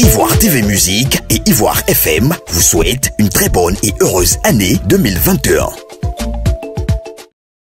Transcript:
Ivoire TV Musique et Ivoire FM vous souhaitent une très bonne et heureuse année 2021.